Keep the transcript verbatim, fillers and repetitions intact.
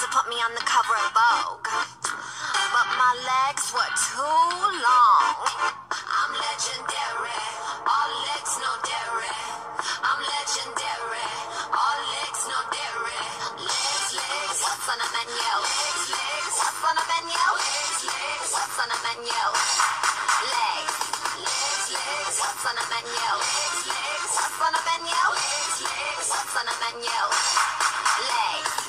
to put me on the cover of Vogue, but my legs were too long. I'm legendary, all legs, no dairy. I'm legendary, all legs, no dairy. Legs, legs, what's on the menu? Legs, legs, what's on the menu? Legs, legs, what's on the menu? Legs, legs, legs, what's on the menu? Legs, legs, what's on the menu? Legs, legs, what's on the menu? Legs.